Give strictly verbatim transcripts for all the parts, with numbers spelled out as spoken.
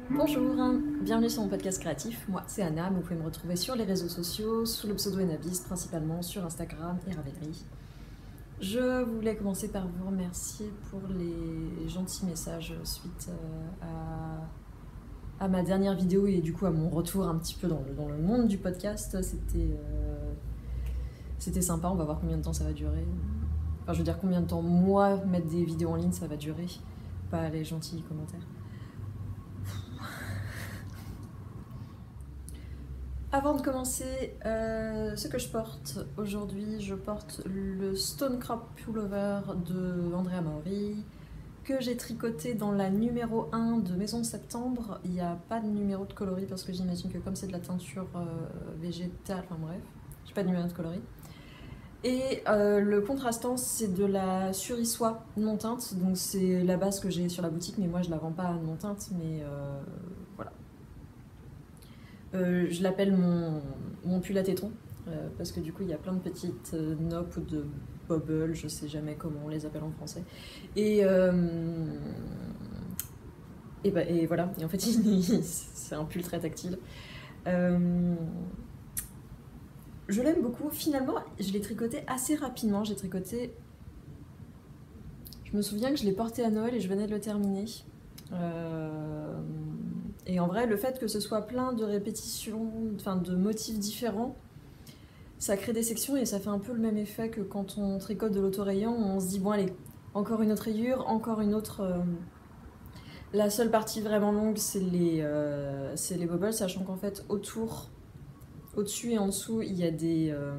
Bonjour, bienvenue sur mon podcast créatif. Moi, c'est Anna, mais vous pouvez me retrouver sur les réseaux sociaux, sous le pseudo Enabis, principalement sur Instagram et Ravelry. Je voulais commencer par vous remercier pour les gentils messages suite à, à ma dernière vidéo et du coup à mon retour un petit peu dans le, dans le monde du podcast. C'était, euh, c'était sympa, on va voir combien de temps ça va durer. Enfin, je veux dire combien de temps, moi, mettre des vidéos en ligne, ça va durer, pas les gentils commentaires. Avant de commencer, euh, ce que je porte aujourd'hui, je porte le Stone Crop Pullover de Andrea Maori que j'ai tricoté dans la numéro un de Maison de Septembre. Il n'y a pas de numéro de coloris parce que j'imagine que comme c'est de la teinture euh, végétale, enfin bref, j'ai pas de numéro de coloris. Et euh, le contrastant, c'est de la Suri-Soie non teinte, donc c'est la base que j'ai sur la boutique, mais moi je la vends pas non teinte, mais euh, voilà. Euh, je l'appelle mon, mon pull à téton, euh, parce que du coup il y a plein de petites euh, noppes ou de bubbles, je sais jamais comment on les appelle en français. Et, euh, et, bah, et voilà, et en fait c'est un pull très tactile. Euh, je l'aime beaucoup, finalement je l'ai tricoté assez rapidement, j'ai tricoté... Je me souviens que je l'ai porté à Noël et je venais de le terminer. Euh... Et en vrai, le fait que ce soit plein de répétitions, enfin de motifs différents, ça crée des sections et ça fait un peu le même effet que quand on tricote de l'autorayant, on se dit bon allez, encore une autre rayure, encore une autre... Euh... La seule partie vraiment longue, c'est les, euh, c'est les bubbles, sachant qu'en fait autour, au-dessus et en dessous, il y a des, euh,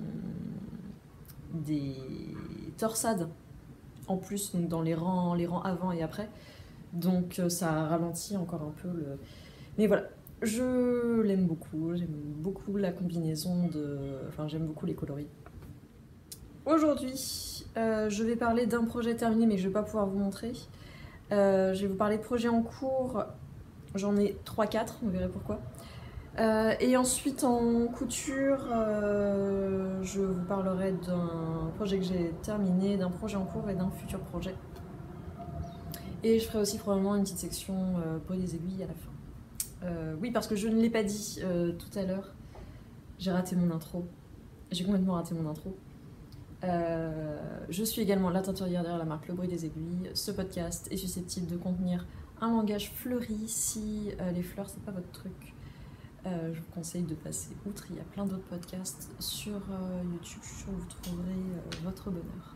des torsades en plus, donc dans les rangs, les rangs avant et après. Donc ça ralentit encore un peu le... Mais voilà, je l'aime beaucoup, j'aime beaucoup la combinaison de... Enfin, j'aime beaucoup les coloris. Aujourd'hui, euh, je vais parler d'un projet terminé, mais je ne vais pas pouvoir vous montrer. Euh, je vais vous parler de projets en cours, j'en ai trois quatre, vous verrez pourquoi. Euh, et ensuite, en couture, euh, je vous parlerai d'un projet que j'ai terminé, d'un projet en cours et d'un futur projet. Et je ferai aussi probablement une petite section euh, pour des aiguilles à la fin. Euh, oui, parce que je ne l'ai pas dit euh, tout à l'heure, j'ai raté mon intro. J'ai complètement raté mon intro. Euh, je suis également la teinturière derrière la marque Le Bruit des Aiguilles. Ce podcast est susceptible de contenir un langage fleuri. Si euh, les fleurs, c'est pas votre truc, euh, je vous conseille de passer outre. Il y a plein d'autres podcasts sur euh, YouTube. Je suis sûre que vous trouverez euh, votre bonheur.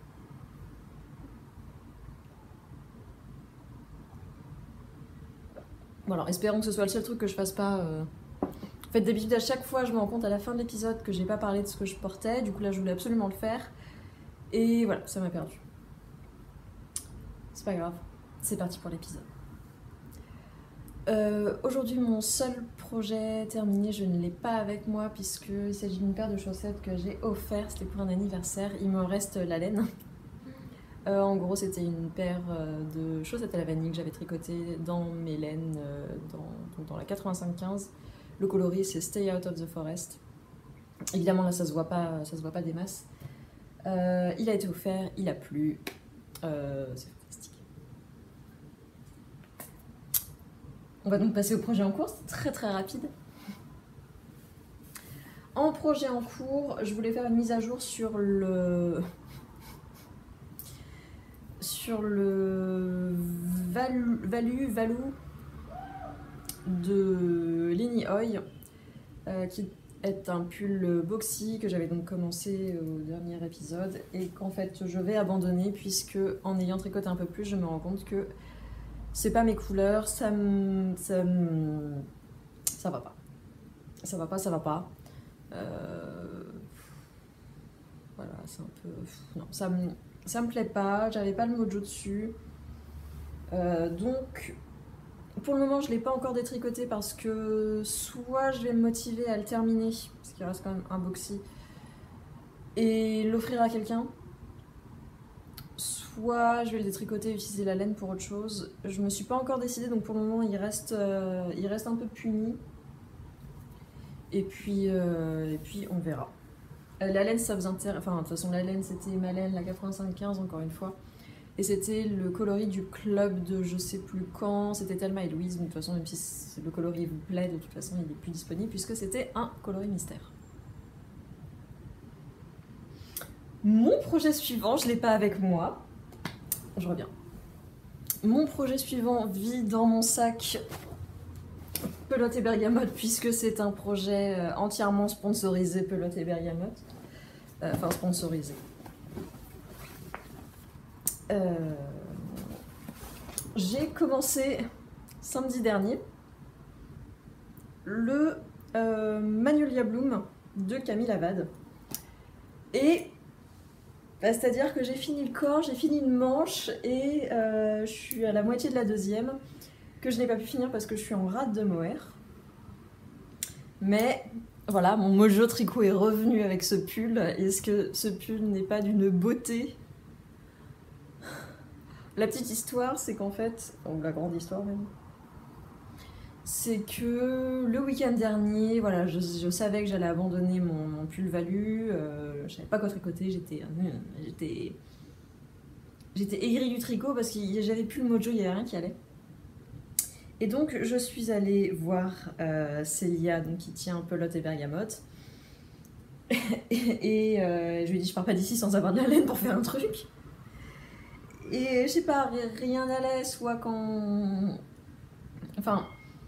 Bon alors, espérons que ce soit le seul truc que je fasse pas. Euh... En fait, d'habitude, à chaque fois, je me rends compte à la fin de l'épisode que j'ai pas parlé de ce que je portais. Du coup, là, je voulais absolument le faire. Et voilà, ça m'a perdu. C'est pas grave. C'est parti pour l'épisode. Euh, Aujourd'hui, mon seul projet terminé, je ne l'ai pas avec moi puisqu'il s'agit d'une paire de chaussettes que j'ai offert. C'était pour un anniversaire. Il me reste la laine. Euh, en gros, c'était une paire de chaussettes à la vanille que j'avais tricotées dans mes laines, euh, dans, donc dans la quatre-vingt-cinq quinze. Le coloris, c'est Stay Out of the Forest. Évidemment, là, ça se voit pas, ça se voit pas des masses. Euh, il a été offert, il a plu. Euh, c'est fantastique. On va donc passer au projet en cours, c'est très très rapide. En projet en cours, je voulais faire une mise à jour sur le... sur le value, value, value de Lenny Hoy, euh, qui est un pull boxy que j'avais donc commencé au dernier épisode et qu'en fait je vais abandonner puisque en ayant tricoté un peu plus, je me rends compte que c'est pas mes couleurs, ça me, ça me, ça va pas, ça va pas, ça va pas. Euh, voilà, c'est un peu, non, ça me, ça me plaît pas, j'avais pas le mojo dessus. Euh, donc, pour le moment, je l'ai pas encore détricoté parce que soit je vais me motiver à le terminer, parce qu'il reste quand même un boxy, et l'offrir à quelqu'un, soit je vais le détricoter et utiliser la laine pour autre chose. Je me suis pas encore décidée, donc pour le moment, il reste, euh, il reste un peu puni. Et puis, euh, et puis on verra. Euh, la laine, ça vous intéresse. Enfin, de toute façon, la laine, c'était ma laine, la quatre-vingt-cinq quinze, encore une fois. Et c'était le coloris du club de je sais plus quand, c'était Thelma et Louise, mais de toute façon, même si le coloris vous plaît, de toute façon, il est plus disponible puisque c'était un coloris mystère. Mon projet suivant, je l'ai pas avec moi. Je reviens. Mon projet suivant vit dans mon sac Pelote et Bergamote puisque c'est un projet entièrement sponsorisé Pelote et Bergamote. Euh, enfin, sponsorisé. Euh... J'ai commencé samedi dernier le euh, Magnolia Bloom de Camille Avad. Et bah, c'est-à-dire que j'ai fini le corps, j'ai fini une manche et euh, je suis à la moitié de la deuxième que je n'ai pas pu finir parce que je suis en rate de mohair. Mais voilà, mon mojo tricot est revenu avec ce pull. Est-ce que ce pull n'est pas d'une beauté? La petite histoire, c'est qu'en fait, ou la grande histoire même, c'est que le week-end dernier, voilà, je, je savais que j'allais abandonner mon, mon pull Valu, euh, je savais pas quoi tricoter, j'étais j'étais j'étais aigrie du tricot parce que j'avais plus le mojo, il y avait rien qui allait. Et donc je suis allée voir euh, Célia, donc, qui tient Pelote et Bergamote, et, et euh, je lui ai dit je pars pas d'ici sans avoir de la laine pour faire un truc. Et je sais pas, rien n'allait, soit quand... Enfin...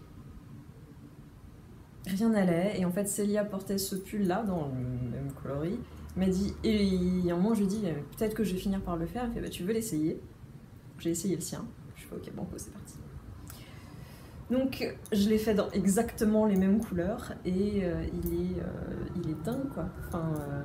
Rien n'allait, et en fait Célia portait ce pull là dans le même coloris, m'a dit, et à un moment je lui dis peut-être que je vais finir par le faire, elle fait bah tu veux l'essayer? J'ai essayé le sien, je fais ok banco c'est parti. Donc je l'ai fait dans exactement les mêmes couleurs, et euh, il, est, euh, il est dingue quoi. Enfin, euh...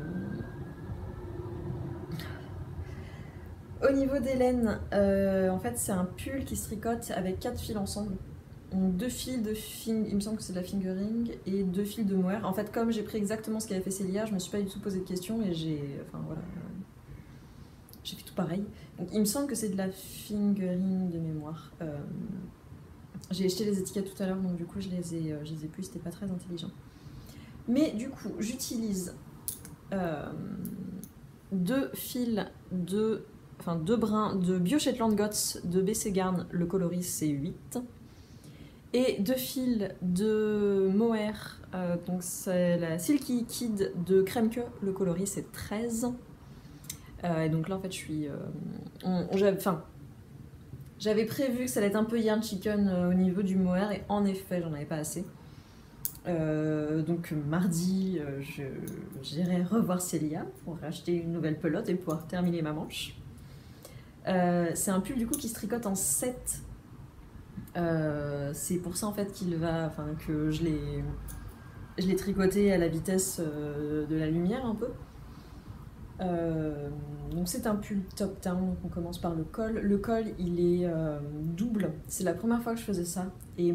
Au niveau des laines, euh, en fait c'est un pull qui se tricote avec quatre fils ensemble. Deux fils de fing... il me semble que c'est de la fingering, et deux fils de mohair. En fait, comme j'ai pris exactement ce qu'avait fait Célia, je me suis pas du tout posé de questions et j'ai, enfin voilà, j'ai fait tout pareil. Donc il me semble que c'est de la fingering de mémoire. Euh... J'ai acheté les étiquettes tout à l'heure, donc du coup je les ai, je les ai plus, c'était pas très intelligent. Mais du coup, j'utilise euh, deux fils de, enfin deux brins de Bio Shetland Gots de B C Garn, le coloris c'est huit. Et deux fils de mohair, euh, donc c'est la Silky Kid de Kremke, le coloris c'est treize. Euh, et donc là en fait je suis... Euh, on, on, j'avais, enfin, j'avais prévu que ça allait être un peu yarn chicken euh, au niveau du mohair, et en effet j'en avais pas assez. Euh, donc mardi euh, je, j'irai revoir Célia pour acheter une nouvelle pelote et pouvoir terminer ma manche. Euh, c'est un pull du coup qui se tricote en sept. Euh, c'est pour ça en fait qu'il va, enfin que je l'ai, je l'ai tricoté à la vitesse euh, de la lumière un peu. Euh, donc c'est un pull top down, donc on commence par le col. Le col il est euh, double, c'est la première fois que je faisais ça et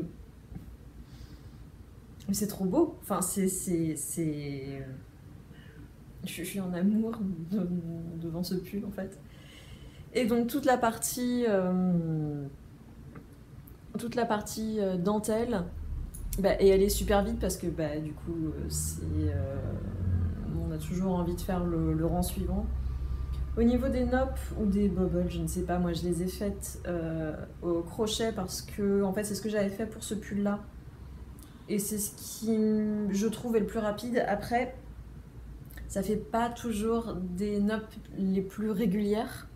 c'est trop beau. Enfin c'est, c'est, c'est... Je suis en amour de, devant ce pull en fait. Et donc toute la partie euh, toute la partie euh, dentelle, bah, et elle est super vite parce que bah, du coup c'est, euh, on a toujours envie de faire le, le rang suivant. Au niveau des noppes ou des bobbles, je ne sais pas, moi je les ai faites euh, au crochet parce que en fait c'est ce que j'avais fait pour ce pull là et c'est ce qui je trouve est le plus rapide. Après ça fait pas toujours des noppes les plus régulières,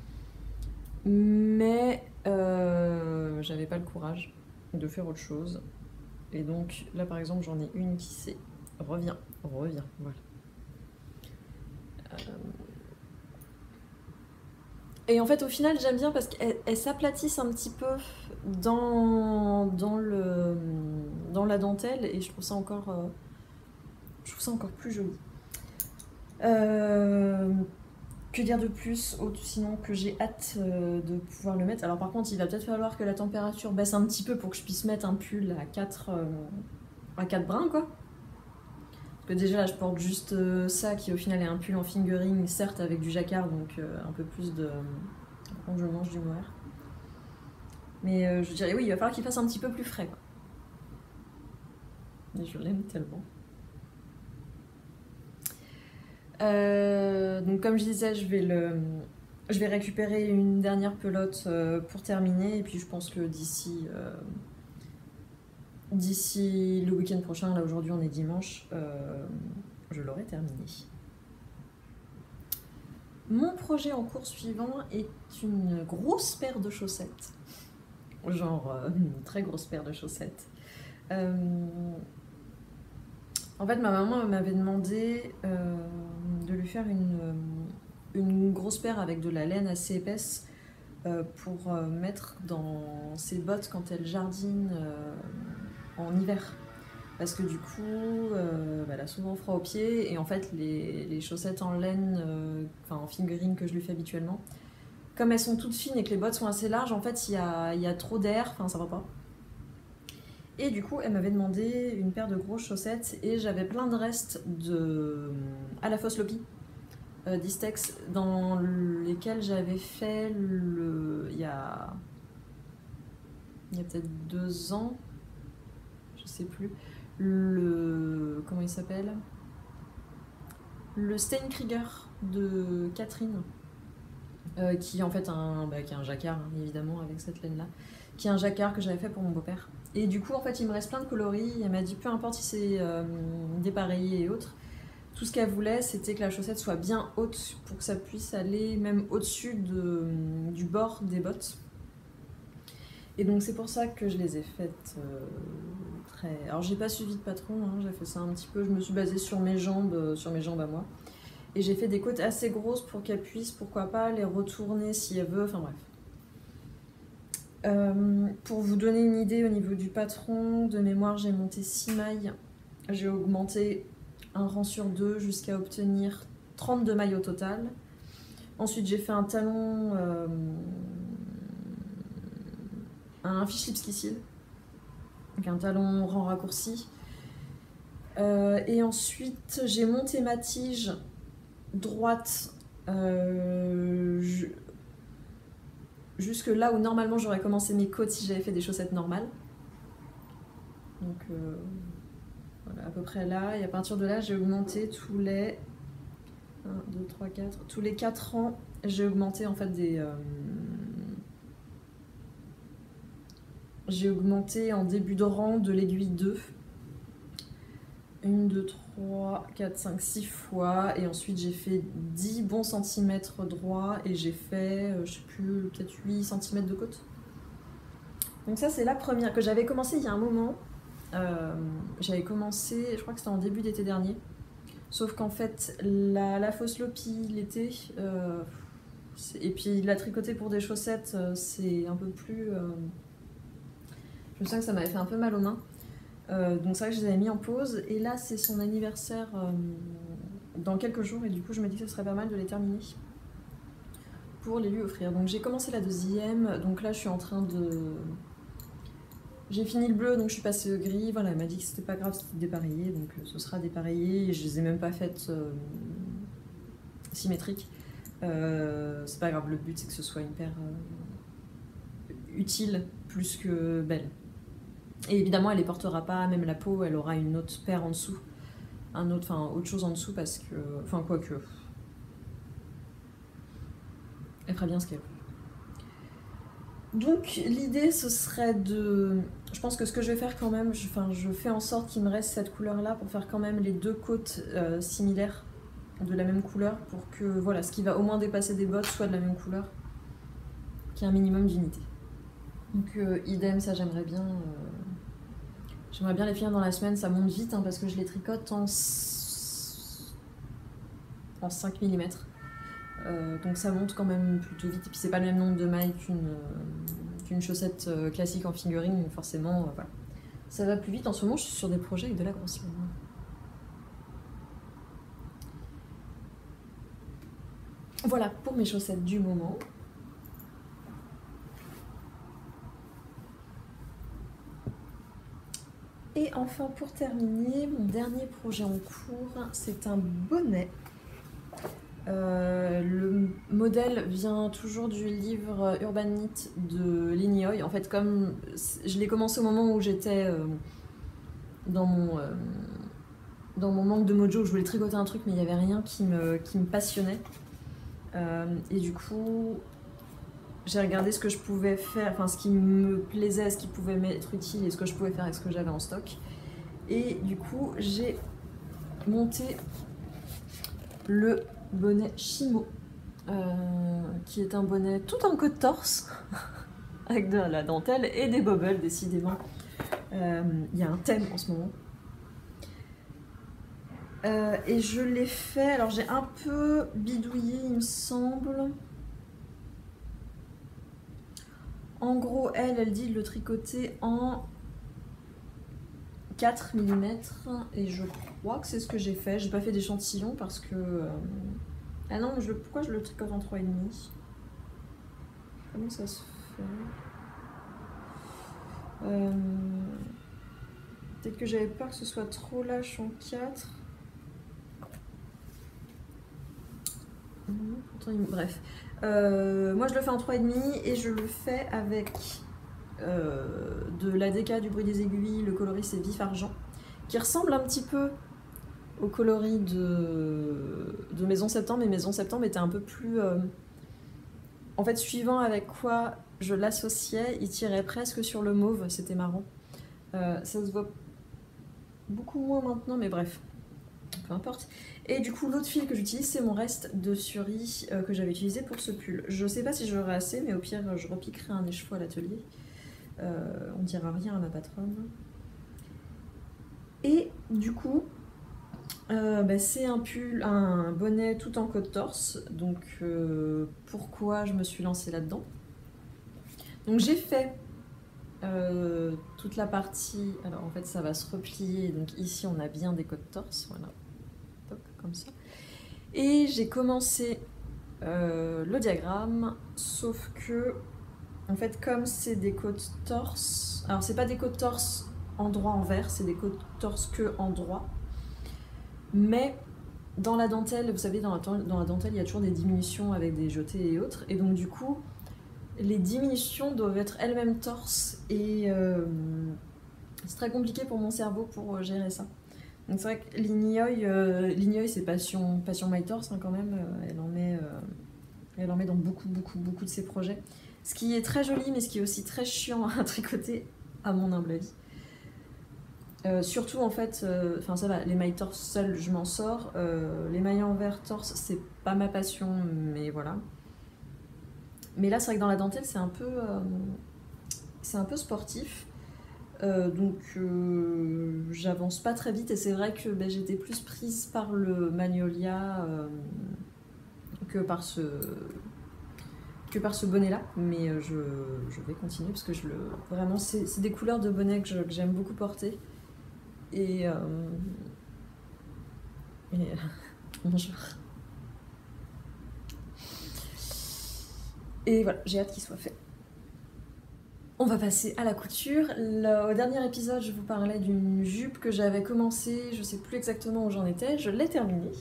mais euh, j'avais pas le courage de faire autre chose. Et donc là par exemple j'en ai une qui s'est... Reviens, reviens, voilà. Euh... Et en fait au final j'aime bien parce qu'elles s'aplatissent un petit peu dans, dans, le, dans la dentelle et je trouve ça encore, euh, je trouve ça encore plus joli. Euh... Que dire de plus, autre, sinon que j'ai hâte euh, de pouvoir le mettre. Alors par contre, il va peut-être falloir que la température baisse un petit peu pour que je puisse mettre un pull à quatre, euh, à quatre brins, quoi. Parce que déjà là, je porte juste euh, ça, qui au final est un pull en fingering, certes avec du jacquard, donc euh, un peu plus de... Quand je mange du mohair. Mais euh, je dirais oui, il va falloir qu'il fasse un petit peu plus frais, quoi. Et je l'aime tellement. Euh, donc comme je disais, je vais le, je vais récupérer une dernière pelote euh, pour terminer, et puis je pense que d'ici euh, d'ici le week-end prochain, là aujourd'hui on est dimanche, euh, je l'aurai terminé. Mon projet en cours suivant est une grosse paire de chaussettes. Genre euh, une très grosse paire de chaussettes. Euh, en fait, ma maman m'avait demandé euh, de lui faire une, une grosse paire avec de la laine assez épaisse euh, pour euh, mettre dans ses bottes quand elle jardine euh, en hiver. Parce que du coup, euh, bah, elle a souvent froid aux pieds, et en fait, les, les chaussettes en laine, euh, enfin en fingering que je lui fais habituellement, comme elles sont toutes fines et que les bottes sont assez larges, en fait, il y a, y a trop d'air, enfin ça va pas. Et du coup, elle m'avait demandé une paire de grosses chaussettes, et j'avais plein de restes de à la fausse Lopi, euh, d'Istex, dans lesquels j'avais fait le. Il y a. Il y a peut-être deux ans, je sais plus. Le. Comment il s'appelle? Le Steinkrieger de Catherine. Euh, qui est en fait un, bah, qui est un jacquard, hein, évidemment, avec cette laine là, qui est un jacquard que j'avais fait pour mon beau-père. Et du coup, en fait, il me reste plein de coloris. Elle m'a dit, peu importe si c'est euh, dépareillé et autres, tout ce qu'elle voulait, c'était que la chaussette soit bien haute pour que ça puisse aller même au-dessus de, du bord des bottes. Et donc c'est pour ça que je les ai faites euh, très. Alors j'ai pas suivi de patron, hein, j'ai fait ça un petit peu. Je me suis basée sur mes jambes, euh, sur mes jambes à moi. Et j'ai fait des côtes assez grosses pour qu'elle puisse, pourquoi pas, les retourner si elle veut, enfin bref. Euh, pour vous donner une idée au niveau du patron, de mémoire j'ai monté six mailles. J'ai augmenté un rang sur deux jusqu'à obtenir trente-deux mailles au total. Ensuite j'ai fait un talon, euh, un fish lipski seal, donc un talon rang raccourci. Euh, et ensuite j'ai monté ma tige droite euh, je... jusque là où normalement j'aurais commencé mes côtes si j'avais fait des chaussettes normales. Donc euh, voilà, à peu près là. Et à partir de là, j'ai augmenté tous les un, deux, trois, quatre, tous les quatre ans, j'ai augmenté en fait des. Euh... J'ai augmenté en début de rang de l'aiguille deux. un, deux, trois, quatre, cinq, six fois, et ensuite j'ai fait dix bons centimètres droits, et j'ai fait, euh, je sais plus, peut-être huit centimètres de côte. Donc ça c'est la première, que j'avais commencé il y a un moment. Euh, j'avais commencé, je crois que c'était en début d'été dernier, sauf qu'en fait la, la fausse Lopi l'été, euh, et puis la tricoter pour des chaussettes, euh, c'est un peu plus... Euh, je me sens que ça m'avait fait un peu mal aux mains. Euh, donc c'est vrai que je les avais mis en pause, et là c'est son anniversaire euh, dans quelques jours, et du coup je me dis que ce serait pas mal de les terminer pour les lui offrir. Donc j'ai commencé la deuxième, donc là je suis en train de... J'ai fini le bleu, donc je suis passée au gris. Voilà, elle m'a dit que c'était pas grave, c'était dépareillé, donc ce sera dépareillé, et je les ai même pas faites euh, symétriques. Euh, c'est pas grave, le but c'est que ce soit une paire euh, utile plus que belle. Et évidemment, elle les portera pas, même la peau, elle aura une autre paire en dessous. Un autre, enfin, autre chose en dessous parce que... Enfin, quoi que... Elle fera bien ce qu'elle veut. Donc, l'idée, ce serait de... Je pense que ce que je vais faire quand même, je, enfin, je fais en sorte qu'il me reste cette couleur-là pour faire quand même les deux côtes euh, similaires, de la même couleur, pour que, voilà, ce qui va au moins dépasser des bottes soit de la même couleur, qu'il y ait un minimum d'unité. Donc, euh, idem, ça j'aimerais bien... Euh... J'aimerais bien les finir dans la semaine, ça monte vite hein, parce que je les tricote en, en cinq millimètres. Euh, donc ça monte quand même plutôt vite. Et puis c'est pas le même nombre de mailles qu'une euh, qu'une chaussette euh, classique en fingering, donc forcément, euh, voilà. Ça va plus vite. En ce moment, je suis sur des projets avec de la grosse laine. Voilà pour mes chaussettes du moment. Et enfin, pour terminer, mon dernier projet en cours, c'est un bonnet. Euh, le modèle vient toujours du livre Urban Knit de Linioy. En fait, comme je l'ai commencé au moment où j'étais euh, dans mon euh, dans mon manque de mojo, je voulais tricoter un truc, mais il n'y avait rien qui me, qui me passionnait. Euh, et du coup, j'ai regardé ce que je pouvais faire, enfin ce qui me plaisait, ce qui pouvait m'être utile et ce que je pouvais faire avec ce que j'avais en stock. Et du coup, j'ai monté le bonnet Chimo, euh, qui est un bonnet tout en côte torse, avec de la dentelle et des bobbles, décidément. Il euh, y a un thème en ce moment. Euh, et je l'ai fait, alors j'ai un peu bidouillé, il me semble. En gros, elle, elle dit de le tricoter en quatre millimètres et je crois que c'est ce que j'ai fait. J'ai pas fait d'échantillon parce que... Euh... Ah non, je... pourquoi je le tricote en trois virgule cinq? Comment ça se fait? euh... Peut-être que j'avais peur que ce soit trop lâche en quatre. Bref. Euh, moi je le fais en trois virgule cinq et je le fais avec euh, de l'A D K, du bruit des aiguilles, le coloris c'est vif argent, qui ressemble un petit peu au coloris de, de Maison Septembre, mais Maison Septembre était un peu plus... Euh... En fait, suivant avec quoi je l'associais, il tirait presque sur le mauve, c'était marrant. Euh, ça se voit beaucoup moins maintenant, mais bref, peu importe. Et du coup, l'autre fil que j'utilise, c'est mon reste de Suri euh, que j'avais utilisé pour ce pull. Je sais pas si j'aurai assez, mais au pire, je repiquerai un écheveau à l'atelier. Euh, on dira rien à ma patronne. Et du coup, euh, bah, c'est un pull, un bonnet tout en côte torse. Donc, euh, pourquoi je me suis lancée là-dedans? Donc, j'ai fait euh, toute la partie. Alors, en fait, ça va se replier. Donc, ici, on a bien des côtes torse. Voilà. Hop, comme ça. Et j'ai commencé euh, le diagramme, sauf que, en fait, comme c'est des côtes torse, alors c'est pas des côtes torse endroit envers, c'est des côtes torse que endroit, mais dans la dentelle, vous savez, dans la, dans la dentelle, il y a toujours des diminutions avec des jetés et autres, et donc du coup, les diminutions doivent être elles-mêmes torse, et euh, c'est très compliqué pour mon cerveau pour gérer ça. Donc c'est vrai que Lignoy, euh, Lignoy c'est passion, passion My Torse hein, quand même, euh, elle, en met, euh, elle en met dans beaucoup, beaucoup, beaucoup de ses projets. Ce qui est très joli, mais ce qui est aussi très chiant à tricoter, à mon humble avis. Euh, surtout en fait, enfin euh, ça va, les My Torse seuls, je m'en sors. Euh, les mailles envers torse, c'est pas ma passion, mais voilà. Mais là, c'est vrai que dans la dentelle, c'est un peu, euh, c'est un peu sportif. Euh, donc euh, j'avance pas très vite et c'est vrai que ben, j'étais plus prise par le Magnolia euh, que par ce que par ce bonnet là, mais euh, je, je vais continuer parce que je le vraiment c'est des couleurs de bonnet que j'aime beaucoup porter et, euh, et bonjour et voilà, j'ai hâte qu'il soit fait. On va passer à la couture. Le, au dernier épisode, je vous parlais d'une jupe que j'avais commencé, je sais plus exactement où j'en étais, je l'ai terminée.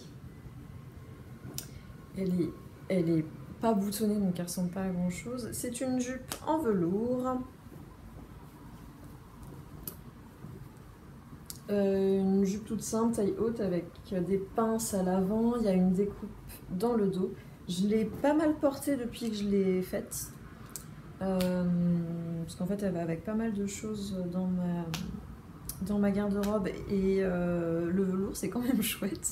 Elle est, elle est pas boutonnée, donc elle ressemble pas à grand chose. C'est une jupe en velours. Euh, une jupe toute simple, taille haute, avec des pinces à l'avant. Il y a une découpe dans le dos. Je l'ai pas mal portée depuis que je l'ai faite. Euh, parce qu'en fait elle va avec pas mal de choses dans ma, dans ma garde-robe et euh, le velours c'est quand même chouette.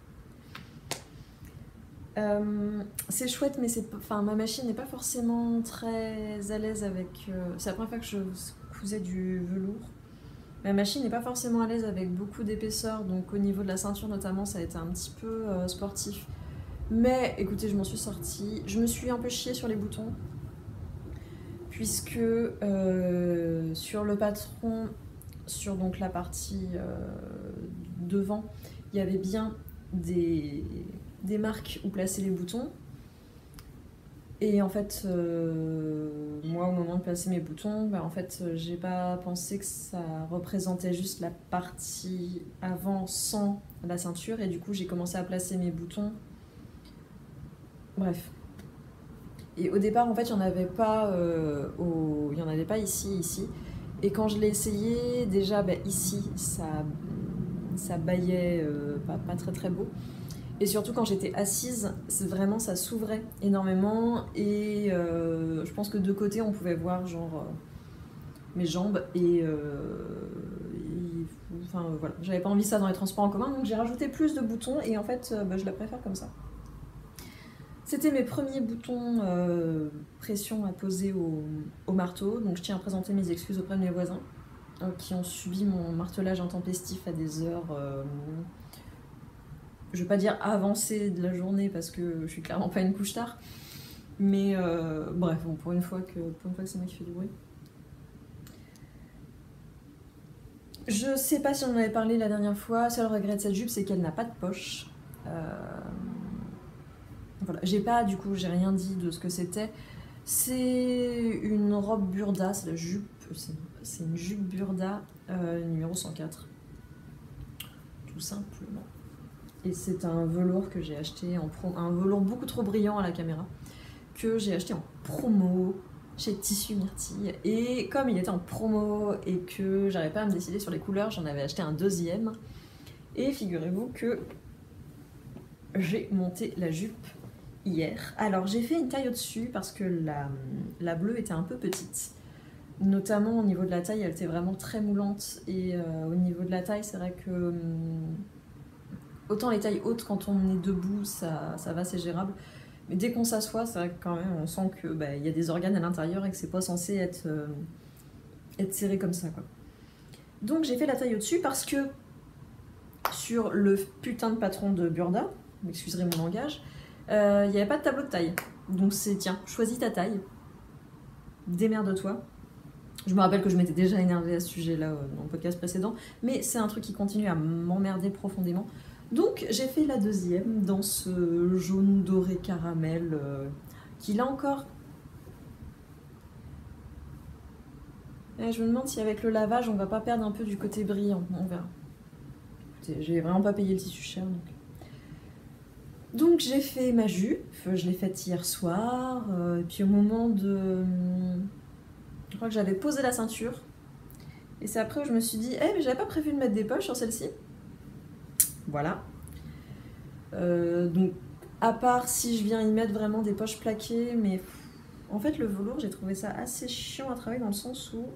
Euh, c'est chouette mais c'est, enfin, ma machine n'est pas forcément très à l'aise avec... Euh, c'est la première fois que je cousais du velours. Ma machine n'est pas forcément à l'aise avec beaucoup d'épaisseur, donc au niveau de la ceinture notamment ça a été un petit peu euh, sportif. Mais écoutez, je m'en suis sortie. Je me suis un peu chiée sur les boutons. Puisque euh, sur le patron, sur donc la partie euh, devant, il y avait bien des, des marques où placer les boutons. Et en fait, euh, moi au moment de placer mes boutons, bah, en fait, j'ai pas pensé que ça représentait juste la partie avant sans la ceinture. Et du coup, j'ai commencé à placer mes boutons. Bref. Et au départ, en fait, il n'y en avait pas, euh, au... il y en avait pas ici, ici. Et quand je l'ai essayé, déjà, bah, ici, ça, ça baillait euh, pas, pas très très beau. Et surtout quand j'étais assise, c'est vraiment ça s'ouvrait énormément et euh, je pense que de côté on pouvait voir genre euh, mes jambes et, euh, et enfin euh, voilà, j'avais pas envie de ça dans les transports en commun donc j'ai rajouté plus de boutons et en fait euh, bah, je la préfère comme ça. C'était mes premiers boutons euh, pression à poser au, au marteau, donc je tiens à présenter mes excuses auprès de mes voisins euh, qui ont subi mon martelage intempestif à des heures euh, je vais pas dire avancée de la journée parce que je suis clairement pas une couche tard, mais euh, bref, bon, pour une fois que, pour une fois que c'est moi qui fais du bruit. Je sais pas si on en avait parlé la dernière fois, seul regret de cette jupe c'est qu'elle n'a pas de poche. Euh... Voilà, j'ai pas du coup, j'ai rien dit de ce que c'était. C'est une robe burda, c'est la jupe, c'est une jupe burda euh, numéro cent quatre, tout simplement. Et c'est un velours que j'ai acheté en promo, un velours beaucoup trop brillant à la caméra, que j'ai acheté en promo chez Tissu Myrtille. Et comme il était en promo et que j'arrivais pas à me décider sur les couleurs, j'en avais acheté un deuxième. Et figurez-vous que j'ai monté la jupe hier. Alors j'ai fait une taille au-dessus parce que la, la bleue était un peu petite. Notamment au niveau de la taille, elle était vraiment très moulante. Et euh, au niveau de la taille, c'est vrai que... Hum, autant les tailles hautes, quand on est debout, ça, ça va, c'est gérable. Mais dès qu'on s'assoit, c'est vrai que quand même, on sent qu'il bah, y a des organes à l'intérieur et que c'est pas censé être, euh, être serré comme ça, quoi. Donc j'ai fait la taille au-dessus parce que sur le putain de patron de Burda, vous m'excuserez mon langage, il euh, n'y avait pas de tableau de taille. Donc c'est, tiens, choisis ta taille, démerde-toi. Je me rappelle que je m'étais déjà énervée à ce sujet-là euh, dans le podcast précédent, mais c'est un truc qui continue à m'emmerder profondément. Donc j'ai fait la deuxième dans ce jaune doré caramel euh, qui là encore... Et je me demande si avec le lavage on va pas perdre un peu du côté brillant, on verra. J'ai vraiment pas payé le tissu cher donc... Donc j'ai fait ma jupe, je l'ai faite hier soir, euh, et puis au moment de... Je crois que j'avais posé la ceinture, et c'est après où je me suis dit, eh mais j'avais pas prévu de mettre des poches sur celle-ci. Voilà. Euh, donc à part si je viens y mettre vraiment des poches plaquées, mais en fait le velours j'ai trouvé ça assez chiant à travailler dans le sens où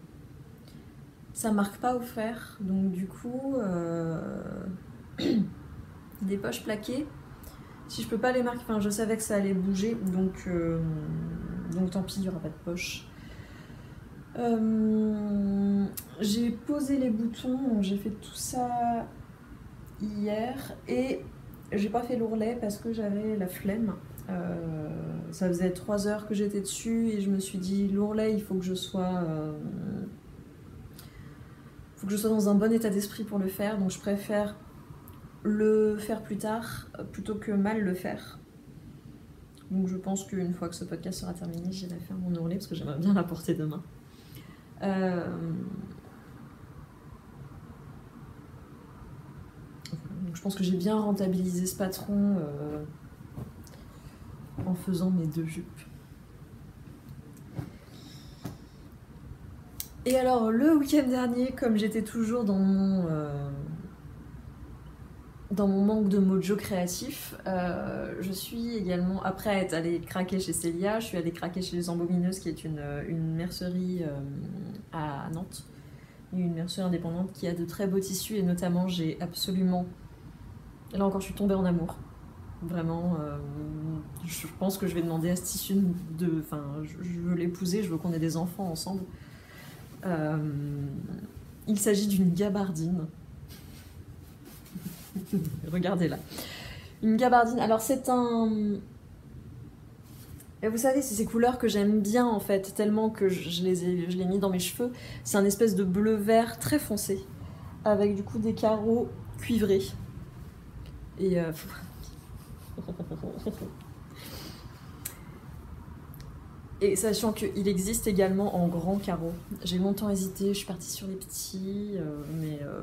ça marque pas au fer, donc du coup euh... des poches plaquées, si je peux pas les marquer, enfin je savais que ça allait bouger, donc, euh... donc tant pis, il y aura pas de poche. Euh... J'ai posé les boutons, j'ai fait tout ça hier et j'ai pas fait l'ourlet parce que j'avais la flemme. Euh, ça faisait trois heures que j'étais dessus et je me suis dit l'ourlet il faut que je sois euh, faut que je sois dans un bon état d'esprit pour le faire, donc je préfère le faire plus tard plutôt que mal le faire. Donc je pense qu'une fois que ce podcast sera terminé, j'irai faire mon ourlet parce que j'aimerais bien la porter demain. Euh... Donc je pense que j'ai bien rentabilisé ce patron euh, en faisant mes deux jupes. Et alors le week-end dernier, comme j'étais toujours dans mon, euh, dans mon manque de mojo créatif, euh, je suis également, après être allée craquer chez Célia, je suis allée craquer chez Les Embomineuses, qui est une, une mercerie euh, à Nantes, une mercerie indépendante qui a de très beaux tissus, et notamment j'ai absolument, là encore je suis tombée en amour. Vraiment, euh, je pense que je vais demander à ce tissu de, enfin, je, je veux l'épouser, je veux qu'on ait des enfants ensemble. Euh, il s'agit d'une gabardine. Regardez-la. Une gabardine. Alors c'est un... Et vous savez, c'est ces couleurs que j'aime bien en fait, tellement que je les ai, je l'ai mis dans mes cheveux. C'est un espèce de bleu-vert très foncé, avec du coup des carreaux cuivrés. Et... Euh... Et sachant qu'il existe également en grands carreaux. J'ai longtemps hésité, je suis partie sur les petits, euh, mais... Euh...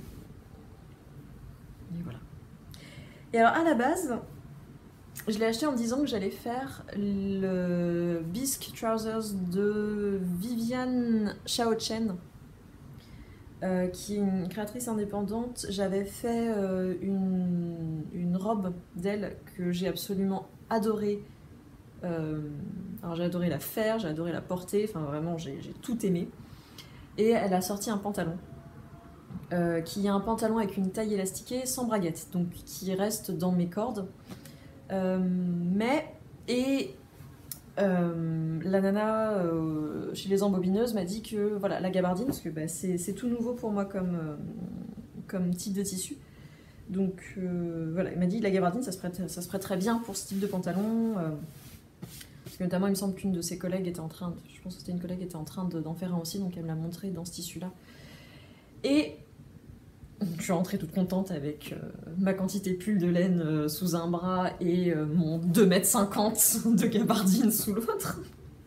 Et voilà. Et alors à la base, je l'ai acheté en me disant que j'allais faire le Bisque Trousers de Viviane Xiaochen. euh, qui est une créatrice indépendante. J'avais fait euh, une, une robe d'elle que j'ai absolument adorée. Euh, alors j'ai adoré la faire, j'ai adoré la porter, enfin vraiment j'ai tout aimé. Et elle a sorti un pantalon, euh, qui est un pantalon avec une taille élastiquée sans braguette, donc qui reste dans mes cordes. Euh, mais, et euh, la nana euh, chez les embobineuses m'a dit que voilà, la gabardine, parce que bah, c'est tout nouveau pour moi comme, euh, comme type de tissu. Donc euh, voilà, il m'a dit la gabardine ça se prête, ça se prête très bien pour ce type de pantalon. Euh, parce que notamment il me semble qu'une de ses collègues était en train, de, je pense que c'était une collègue était en train d'en faire un aussi, donc elle me l'a montré dans ce tissu-là. Et je suis rentrée toute contente avec euh, ma quantité de pull de laine euh, sous un bras et euh, mon deux mètres cinquante de gabardine sous l'autre.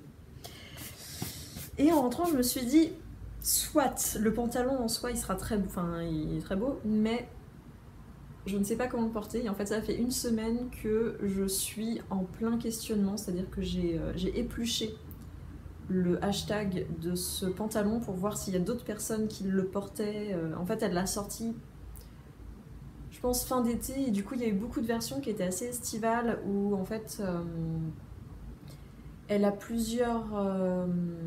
Et en rentrant, je me suis dit, soit le pantalon en soi, il sera très beau, enfin, il est très beau, mais je ne sais pas comment le porter. Et en fait, ça fait une semaine que je suis en plein questionnement, c'est-à-dire que j'ai euh, j'ai épluché le hashtag de ce pantalon pour voir s'il y a d'autres personnes qui le portaient. En fait, elle l'a sorti, je pense, fin d'été, et du coup, il y a eu beaucoup de versions qui étaient assez estivales, où en fait, euh, elle a plusieurs, euh,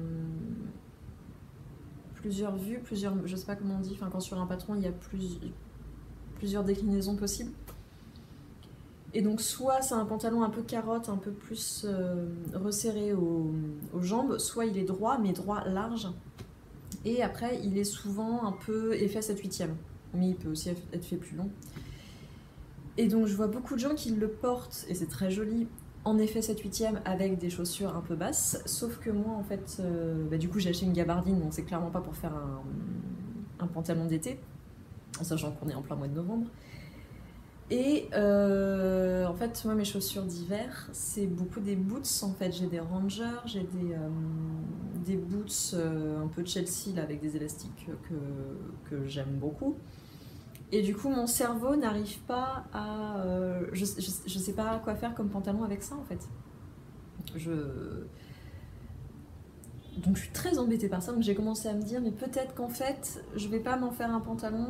plusieurs vues, plusieurs, je sais pas comment on dit, enfin, quand sur un patron, il y a plus, plusieurs déclinaisons possibles. Et donc soit c'est un pantalon un peu carotte, un peu plus euh, resserré aux, aux jambes, soit il est droit, mais droit large. Et après, il est souvent un peu effet sept huitième, mais il peut aussi être fait plus long. Et donc je vois beaucoup de gens qui le portent, et c'est très joli, en effet sept huitième avec des chaussures un peu basses, sauf que moi en fait, euh, bah, du coup j'ai acheté une gabardine, donc c'est clairement pas pour faire un, un pantalon d'été, en sachant qu'on est en plein mois de novembre. Et euh, en fait, moi, mes chaussures d'hiver, c'est beaucoup des boots. En fait, j'ai des Rangers, j'ai des, euh, des boots euh, un peu Chelsea là, avec des élastiques que, que j'aime beaucoup. Et du coup, mon cerveau n'arrive pas à... Euh, je, je, je sais pas quoi faire comme pantalon avec ça, en fait. Je... Donc, je suis très embêtée par ça. Donc, j'ai commencé à me dire, mais peut-être qu'en fait, je vais pas m'en faire un pantalon.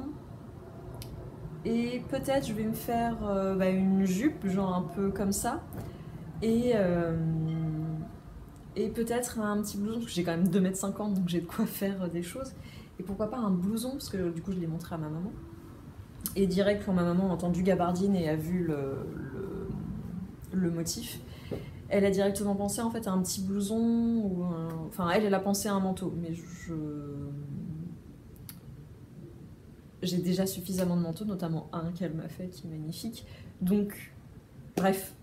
Et peut-être je vais me faire euh, bah, une jupe, genre un peu comme ça. Et, euh, et peut-être un petit blouson, parce que j'ai quand même deux mètres cinquante, donc j'ai de quoi faire des choses. Et pourquoi pas un blouson, parce que du coup je l'ai montré à ma maman. Et direct, quand ma maman a entendu gabardine et a vu le, le, le motif, elle a directement pensé en fait à un petit blouson, ou un... enfin elle, elle a pensé à un manteau, mais je... J'ai déjà suffisamment de manteaux, notamment un qu'elle m'a fait qui est magnifique. Donc, bref.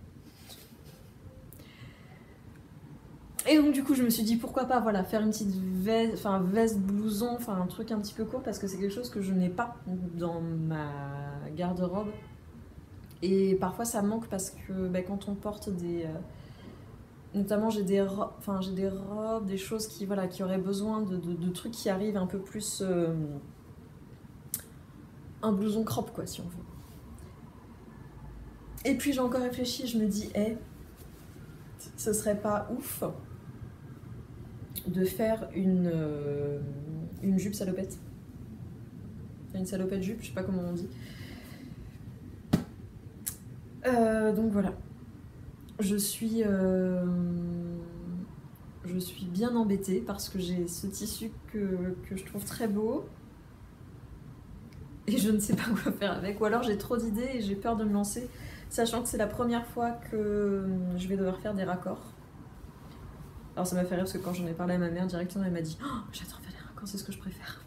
Et donc du coup, je me suis dit pourquoi pas, voilà, faire une petite veste, enfin veste, blouson, enfin un truc un petit peu court, parce que c'est quelque chose que je n'ai pas dans ma garde-robe. Et parfois ça manque parce que bah, quand on porte des... Euh, notamment j'ai des, ro enfin, j'ai des robes, des choses qui, voilà, qui auraient besoin de, de, de trucs qui arrivent un peu plus... Euh, un blouson crop, quoi, si on veut. Et puis j'ai encore réfléchi, je me dis, hé, hey, ce serait pas ouf de faire une, euh, une jupe salopette. Une salopette jupe, je sais pas comment on dit. Euh, donc voilà. Je suis, euh, je suis bien embêtée parce que j'ai ce tissu que, que je trouve très beau. Et je ne sais pas quoi faire avec. Ou alors j'ai trop d'idées et j'ai peur de me lancer, sachant que c'est la première fois que je vais devoir faire des raccords. Alors ça m'a fait rire parce que quand j'en ai parlé à ma mère directement, elle m'a dit oh, j'adore faire des raccords, c'est ce que je préfère.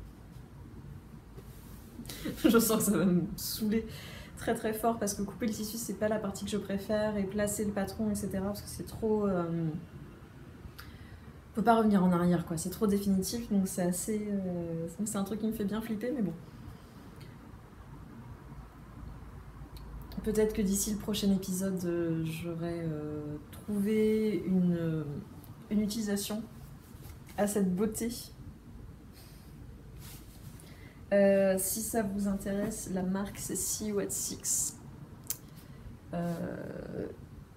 Je sens que ça va me saouler très très fort parce que couper le tissu c'est pas la partie que je préfère, et placer le patron, et cetera, parce que c'est trop... Euh... On peut pas revenir en arrière, quoi, c'est trop définitif, donc c'est assez... Euh... c'est un truc qui me fait bien flipper, mais bon. Peut-être que d'ici le prochain épisode, euh, j'aurai euh, trouvé une, euh, une utilisation à cette beauté. Euh, si ça vous intéresse, la marque c'est See You at Six. Euh,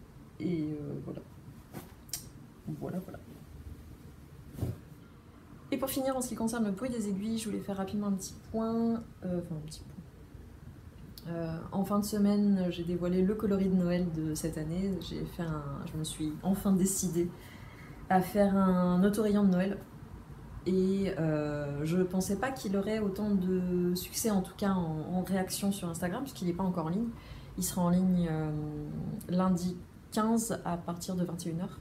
et euh, voilà. Voilà, voilà. Et pour finir, en ce qui concerne le bruit des aiguilles, je voulais faire rapidement un petit point. Euh, enfin, un petit point. Euh, en fin de semaine, j'ai dévoilé le coloris de Noël de cette année. J'ai fait un, je me suis enfin décidée à faire un autorayon de Noël. Et euh, je pensais pas qu'il aurait autant de succès, en tout cas en, en réaction sur Instagram, puisqu'il n'est pas encore en ligne. Il sera en ligne euh, lundi quinze à partir de vingt et une heures.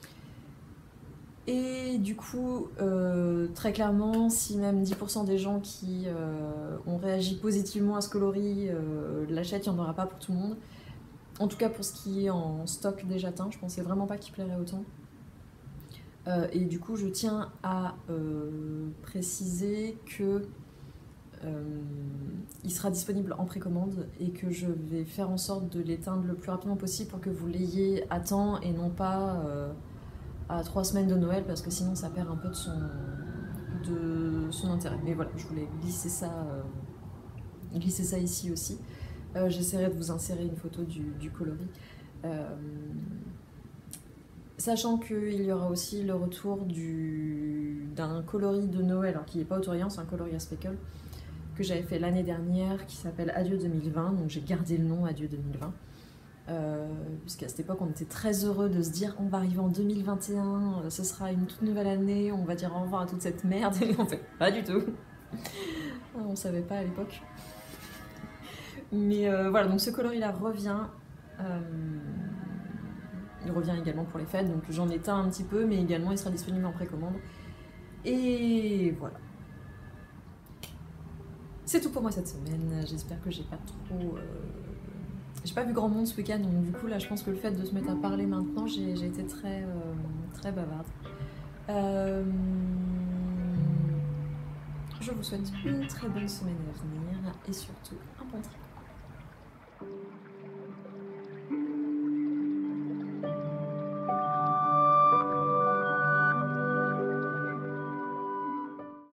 Et du coup, euh, très clairement, si même dix pour cent des gens qui euh, ont réagi positivement à ce coloris euh, l'achètent, il n'y en aura pas pour tout le monde. En tout cas, pour ce qui est en stock déjà teint, je pensais vraiment pas qu'il plairait autant. Euh, et du coup, je tiens à euh, préciser que euh, il sera disponible en précommande et que je vais faire en sorte de l'éteindre le plus rapidement possible pour que vous l'ayez à temps et non pas euh, à trois semaines de Noël, parce que sinon ça perd un peu de son, de son intérêt. Mais voilà, je voulais glisser ça, euh, glisser ça ici aussi. Euh, J'essaierai de vous insérer une photo du, du coloris. Euh, Sachant qu'il y aura aussi le retour d'un coloris de Noël, alors qui n'est pas autorisant, c'est un coloris à speckle, que j'avais fait l'année dernière, qui s'appelle Adieu deux mille vingt, donc j'ai gardé le nom Adieu deux mille vingt. Euh, puisqu'à cette époque on était très heureux de se dire on va arriver en deux mille vingt et un, ce sera une toute nouvelle année, on va dire au revoir à toute cette merde, et en fait pas du tout. On savait pas à l'époque. Mais euh, voilà, donc ce coloris là revient. Euh, il revient également pour les fêtes, donc j'en éteins un petit peu, mais également il sera disponible en précommande. Et voilà. C'est tout pour moi cette semaine, j'espère que j'ai pas trop... Euh... J'ai pas vu grand monde ce week-end, donc du coup là je pense que le fait de se mettre à parler maintenant, j'ai été très, euh, très bavarde. Euh... Je vous souhaite une très bonne semaine à venir et surtout un bon tricot.